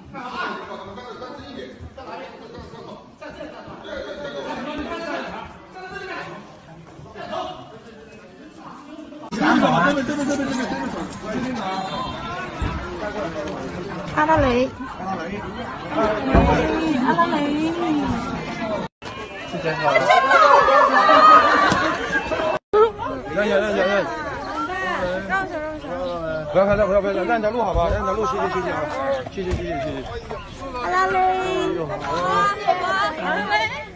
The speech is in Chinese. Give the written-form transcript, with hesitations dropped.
阿拉蕾，阿拉蕾， 是真好。让下。不要拍照，让条路好吧，让条路，谢谢啊，谢谢。 阿拉蕾，阿拉蕾。